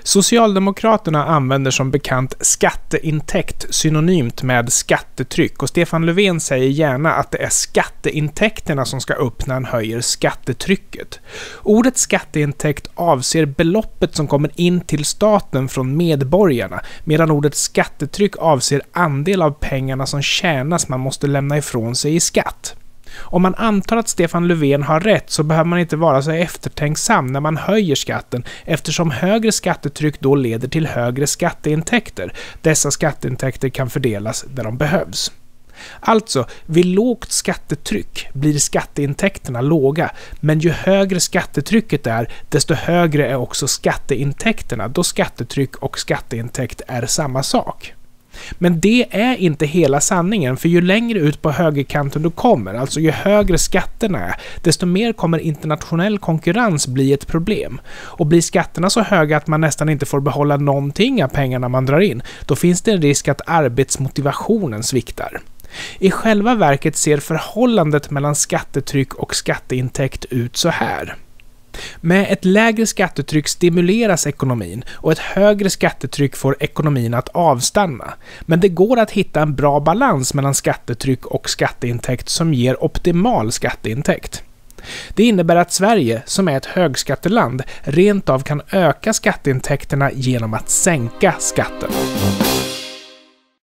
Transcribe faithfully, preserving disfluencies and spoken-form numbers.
Socialdemokraterna använder som bekant skatteintäkt synonymt med skattetryck och Stefan Löfven säger gärna att det är skatteintäkterna som ska upp när han höjer skattetrycket. Ordet skatteintäkt avser beloppet som kommer in till staten från medborgarna, medan ordet skattetryck avser andel av pengarna som tjänas man måste lämna ifrån sig i skatt. Om man antar att Stefan Löfven har rätt så behöver man inte vara så eftertänksam när man höjer skatten, eftersom högre skattetryck då leder till högre skatteintäkter. Dessa skatteintäkter kan fördelas där de behövs. Alltså, vid lågt skattetryck blir skatteintäkterna låga, men ju högre skattetrycket är, desto högre är också skatteintäkterna, då skattetryck och skatteintäkt är samma sak. Men det är inte hela sanningen, för ju längre ut på högerkanten du kommer, alltså ju högre skatterna är, desto mer kommer internationell konkurrens bli ett problem. Och blir skatterna så höga att man nästan inte får behålla någonting av pengarna man drar in, då finns det en risk att arbetsmotivationen sviktar. I själva verket ser förhållandet mellan skattetryck och skatteintäkt ut så här. Med ett lägre skattetryck stimuleras ekonomin och ett högre skattetryck får ekonomin att avstanna. Men det går att hitta en bra balans mellan skattetryck och skatteintäkt som ger optimal skatteintäkt. Det innebär att Sverige, som är ett högskatteland, rent av kan öka skatteintäkterna genom att sänka skatten.